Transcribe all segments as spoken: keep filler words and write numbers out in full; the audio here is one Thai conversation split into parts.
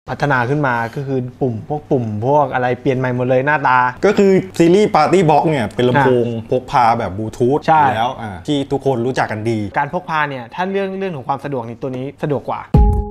พัฒนาขึ้นมาก็คือปุ่มพวกปุ่มพวกอะไรเปลี่ยนใหม่หมดเลยหน้าตาก็คือซีรีส์ปาร์ตี้บ็อกเนี่ยเป็นลำโพงพกพาแบบบลูทูธแล้วที่ทุกคนรู้จักกันดีการพกพาเนี่ยถ้าเรื่องเรื่องของความสะดวกนี่ตัวนี้สะดวกกว่า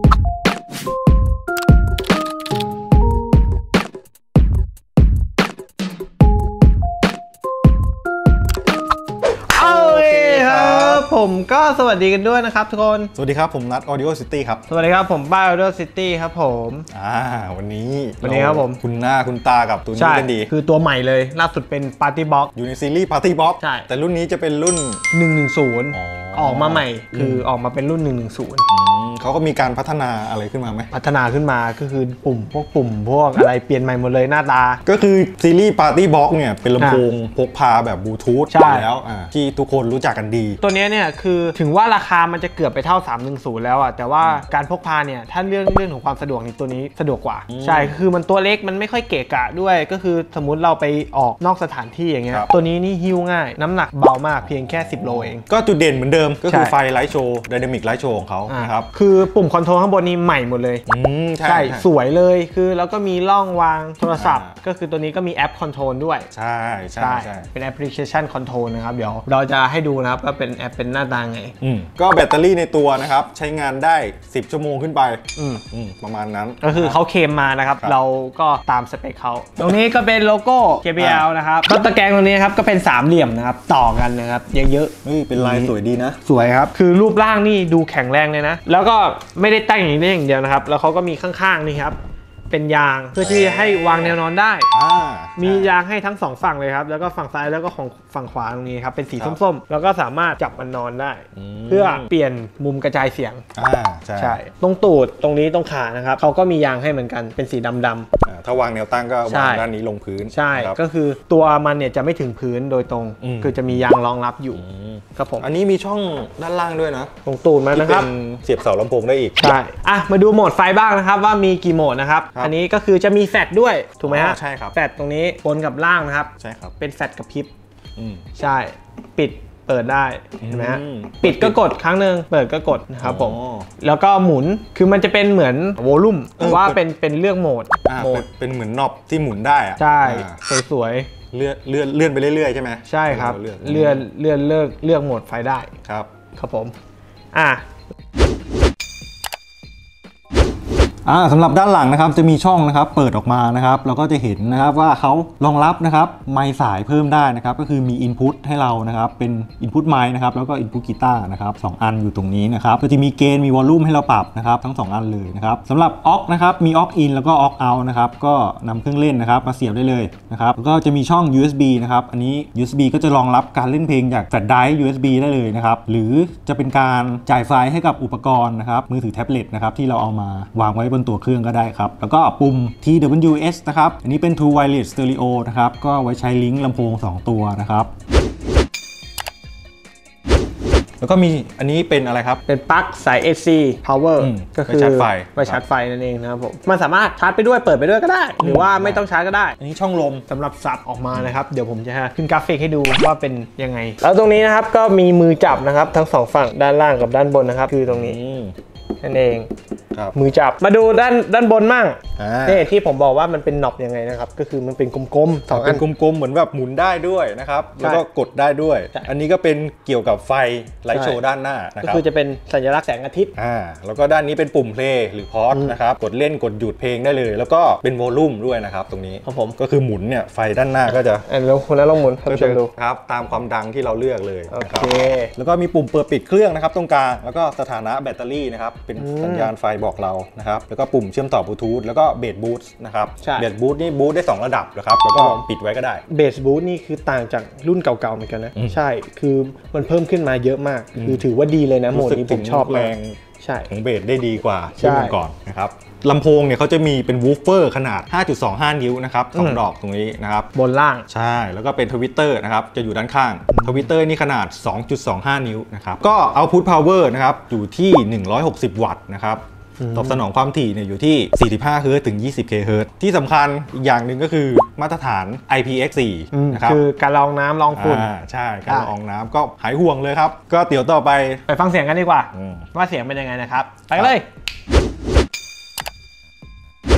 ผมก็สวัสดีกันด้วยนะครับทุกคนสวัสดีครับผมนัท Audio City ครับสวัสดีครับผมบ้า Audio City ครับผมอ่าวันนี้วันนี้ครับผมคุณหน้าคุณตากับตัวนี้กันดีคือตัวใหม่เลยล่าสุดเป็น Party Box อยู่ในซีรีส์ Party Box ใช่แต่รุ่นนี้จะเป็นรุ่นหนึ่งหนึ่งศูนย์ออกมาใหม่คือออกมาเป็นรุ่นหนึ่งหนึ่งศูนย์เขาก็มีการพัฒนาอะไรขึ้นมาไหมพัฒนาขึ้นมาก็คือปุ่มพวกปุ่มพวกอะไรเปลี่ยนใหม่หมดเลยหน้าตาก็คือซีรีส์ Party Box เนี่ยเป็นลำโพงพกพาแบบบลูทูธแล้วที่ทุกคนรู้จักกันดีตัวนี้เนี่ยคือถึงว่าราคามันจะเกือบไปเท่าสามหนึ่งศูนย์แล้วอ่ะแต่ว่าการพกพาเนี่ยถ้าเรื่องเรื่องของความสะดวกนี่ตัวนี้สะดวกกว่าใช่คือมันตัวเล็กมันไม่ค่อยเกะกะด้วยก็คือสมมุติเราไปออกนอกสถานที่อย่างเงี้ยตัวนี้นี่หิ้วง่ายน้ำหนักเบามากเพียงแค่สิบโลเองก็จุดเด่นเหมือนเดิมก็คือไฟไลท์โชว์ไดนามิกไลท์โชว์ของเขานะครับคือปุ่มคอนโทรลข้างบนนี้ใหม่หมดเลยใช่สวยเลยคือแล้วก็มีร่องวางโทรศัพท์ก็คือตัวนี้ก็มีแอปคอนโทรลด้วยใช่ใช่เป็นแอปพลิเคชันคอนโทรลนะครับเดี๋ยวเราจะให้ดูนะครับว่าเป็นแอปเป็นหน้าตาไงก็แบตเตอรี่ในตัวนะครับใช้งานได้สิบชั่วโมงขึ้นไปอืมอืมประมาณนั้นก็คือเขาเคลมมานะครับเราก็ตามสเปคเขาตรงนี้ก็เป็นโลโก้ เค บี แอล นะครับก็ตะแกรงตรงนี้ครับก็เป็นสามเหลี่ยมนะครับต่อกันนะครับเยอะๆนี่เป็นลายสวยดีนะสวยครับคือรูปร่างนี่ดูแข็งแรงเลยนะแล้วก็ไม่ได้ตั้งอย่างนี้ได้อย่างเดียวนะครับแล้วเขาก็มีข้างๆนี่ครับเป็นยางเพื่อที่ให้วางแนวนอนได้มียางให้ทั้งสองฝั่งเลยครับแล้วก็ฝั่งซ้ายแล้วก็ของฝั่งขวาตรงนี้ครับเป็นสีส้มๆแล้วก็สามารถจับมันนอนได้เพื่อเปลี่ยนมุมกระจายเสียงใช่ตรงตูดตรงนี้ตรงขานะครับเขาก็มียางให้เหมือนกันเป็นสีดำๆถ้าวางแนวตั้งก็วางด้านนี้ลงพื้นใช่ก็คือตัวมันเนี่ยจะไม่ถึงพื้นโดยตรงคือจะมียางรองรับอยู่ครับผมอันนี้มีช่องด้านล่างด้วยนะตรงตูดมันนะครับเสียบเสาลำโพงได้อีกใช่อ่ะมาดูโหมดไฟบ้างนะครับว่ามีกี่โหมดนะครับอันนี้ก็คือจะมีแฟลชด้วยถูกไหมฮะใช่ครับแฟลชตรงนี้บนกับล่างนะครับใช่ครับเป็นแฟลชกับพริบใช่ปิดเปิดได้เห็นไหมฮะปิดก็กดครั้งหนึ่งเปิดก็กดนะครับผมแล้วก็หมุนคือมันจะเป็นเหมือนโวลูมว่าเป็นเป็นเลือกโหมดโหมดเป็นเหมือนน็อปที่หมุนได้อะใช่สวยๆเลื่อนเลื่อนเลื่อนไปเรื่อยๆใช่ไหมใช่ครับเลื่อนเลื่อนเลือกเลือกโหมดไฟได้ครับครับผมอ่ะอ่าสำหรับด้านหลังนะครับจะมีช่องนะครับเปิดออกมานะครับเราก็จะเห็นนะครับว่าเขารองรับนะครับไมค์สายเพิ่มได้นะครับก็คือมี Input ให้เรานะครับเป็น Input ไมค์นะครับแล้วก็ Input กีตาร์นะครับสองอันอยู่ตรงนี้นะครับก็จะมีเกณฑ์มีวอลลุ่มให้เราปรับนะครับทั้งสองอันเลยนะครับสำหรับ Aux นะครับมี Aux In แล้วก็ Aux Out นะครับก็นำเครื่องเล่นนะครับมาเสียบได้เลยนะครับแล้วก็จะมีช่อง ยู เอส บี นะครับอันนี้ ยู เอส บี ก็จะรองรับการเล่นเพลงจากแฟลชไดรฟ์ ยู เอส บี ได้เลยนะครับหรือจะเป็นการจ่ายไฟให้กับอุปกรณ์นะครับมือถือแท็บเล็ตนะครับที่เราเอามาวางไว้บนตัวเครื่องก็ได้แล้วก็ปุ่ม ที ดับเบิลยู เอส นะครับอันนี้เป็น True Wireless Stereo นะครับก็ไว้ใช้ลิงก์ลำโพงสองตัวนะครับแล้วก็มีอันนี้เป็นอะไรครับเป็นปลั๊กสาย เอ ซี Power ก็คือไว้ชาร์จไฟไว้ชาร์จไฟนั่นเองนะครับผมมันสามารถชาร์จไปด้วยเปิดไปด้วยก็ได้หรือว่าไม่ต้องชาร์จก็ได้อันนี้ช่องลมสำหรับสับออกมานะครับเดี๋ยวผมจะขึ้นกราฟิกให้ดูว่าเป็นยังไงแล้วตรงนี้นะครับก็มีมือจับนะครับทั้งสองฝั่งด้านล่างกับด้านบนนะครับคือตรงนี้นั่นเองมือจับมาดูด้านด้านบนมั่งนี่ที่ผมบอกว่ามันเป็นน็อปยังไงนะครับก็คือมันเป็นกลมๆสองอันกลมๆเหมือนแบบหมุนได้ด้วยนะครับแล้วก็กดได้ด้วยอันนี้ก็เป็นเกี่ยวกับไฟไลท์โชว์ด้านหน้านะครับก็คือจะเป็นสัญลักษณ์แสงอาทิตย์อ่าแล้วก็ด้านนี้เป็นปุ่มเพลย์หรือพอสนะครับกดเล่นกดหยุดเพลงได้เลยแล้วก็เป็นวอลลุ่มด้วยนะครับตรงนี้ครับผมก็คือหมุนเนี่ยไฟด้านหน้าก็จะแล้วคนแล้วลองหมุนก็จะดูครับตามความดังที่เราเลือกเลยนะครับแล้วก็มีปุ่มเปิดปิดเครื่องนะครับตรงกลางแล้วก็สถานะแบตเตอรี่นะครับเป็นสัญญาณไฟบอกเรานะครับแล้วก็ปุ่มเชื่อมต่อบลูทูธแล้วก็เบสบูสต์นะครับเบสบูสต์นี่บูสต์ได้สองระดับนะครับแล้วก็ปิดไว้ก็ได้เบสบูสต์นี่คือต่างจากรุ่นเก่าๆเหมือนกันนะใช่คือมันเพิ่มขึ้นมาเยอะมากคือถือว่าดีเลยนะโหมดนี้ผมชอบแรงใช่ของเบสได้ดีกว่าช่วงก่อนนะครับลำโพงเนี่ยเขาจะมีเป็นวูฟเฟอร์ขนาด ห้าจุดสองห้า นิ้วนะครับสองดอกตรงนี้นะครับบนล่างใช่แล้วก็เป็นทวิตเตอร์นะครับจะอยู่ด้านข้างทวิตเตอร์นี่ขนาด สองจุดสองห้า นิ้วนะครับก็เอาพุทพาวเวอร์นะครับอยู่ที่หนึ่งร้อยหกสิบวัตต์นะครับตอบสนองความถี่เนี่ยอยู่ที่สี่สิบห้าเฮิร์ตซ์ถึงยี่สิบเคเฮิร์ตซ์ที่สำคัญอีกอย่างหนึ่งก็คือมาตรฐาน ไอ พี เอ็กซ์ โฟร์ นะครับคือการลองน้ำลองฝุ่นใช่การลองน้ำก็หายห่วงเลยครับก็เดี๋ยวต่อไปไปฟังเสียงกันดีกว่าว่าเสียงเป็นยังไงนะครับไปเลย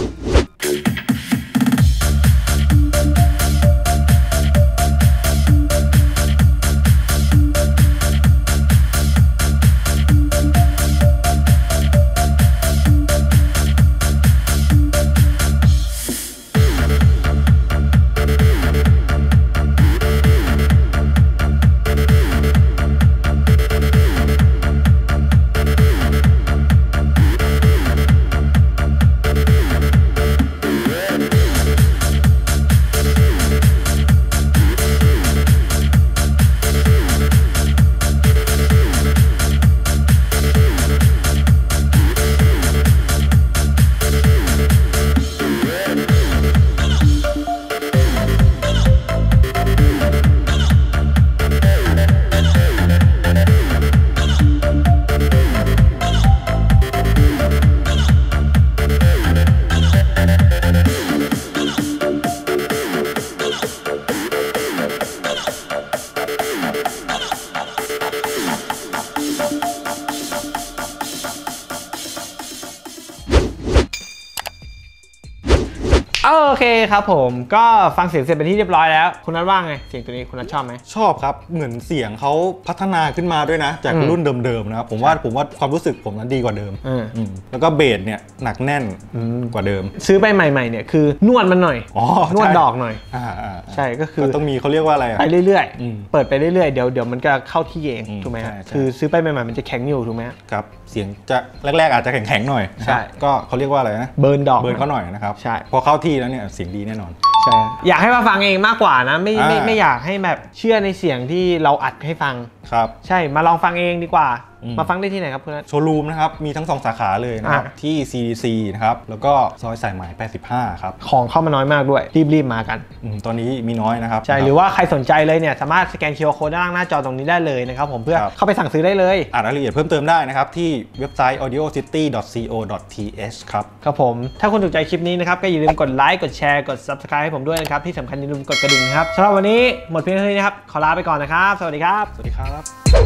โอเคครับผมก็ฟังเสียงเสร็จเป็นที่เรียบร้อยแล้วคุณนัทว่าไงเสียงตัวนี้คุณนัทชอบไหมชอบครับเหมือนเสียงเขาพัฒนาขึ้นมาด้วยนะจากรุ่นเดิมๆนะครับผมว่าผมว่าความรู้สึกผมนั้นดีกว่าเดิมแล้วก็เบสเนี่ยหนักแน่นกว่าเดิมซื้อไปใหม่ๆเนี่ยคือนวดมันหน่อยนวดดอกหน่อยใช่ก็คือต้องมีเขาเรียกว่าอะไรไปเรื่อยๆเปิดไปเรื่อยๆเดี๋ยวเดี๋ยวมันก็เข้าที่เองถูกไหมคือซื้อไปใหม่ๆมันจะแข็งอยู่ถูกไหมครับเสียงจะแรกๆอาจจะแข็งๆหน่อยใช่ก็เขาเรียกว่าอะไรนะเบิร์นดอกเบิร์นเขาหน่อยนะครับใช่พอเข้าที่แล้วเนี่ยเสียงดีแน่นอนใช่อยากให้มาฟังเองมากกว่านะไม่ไม่ไม่อยากให้แบบเชื่อในเสียงที่เราอัดให้ฟังครับใช่มาลองฟังเองดีกว่ามาฟังได้ที่ไหนครับคุณนัทโชว์รูมนะครับมีทั้งสองสาขาเลยนะครับที่ ซี ดี ซี นะครับแล้วก็ซอยสายไหมแปดสิบห้าครับของเข้ามาน้อยมากด้วยรีบๆมากันตอนนี้มีน้อยนะครับใช่หรือว่าใครสนใจเลยเนี่ยสามารถสแกน คิว อาร์ Code ด้านล่างหน้าจอตรงนี้ได้เลยนะครับผมเพื่อเข้าไปสั่งซื้อได้เลยอ่านรายละเอียดเพิ่มเติมได้นะครับที่เว็บไซต์ ออดิโอซิตี้ ดอท ซี โอ ดอท ที เอช ครับครับผมถ้าคุณถูกใจคลิปนี้นะครับก็อย่าลืมกดไลค์กดแชร์กด ซับสไครบ์ ให้ผมด้วยนะครับที่สำคัญอย่าลืมกดกระดิ่งนะครับสำหรับวันนี้หมดเพียงเท่านี้นะครับขอลาไปก่อนนะครับสวัสดีครับสวัสดีครับ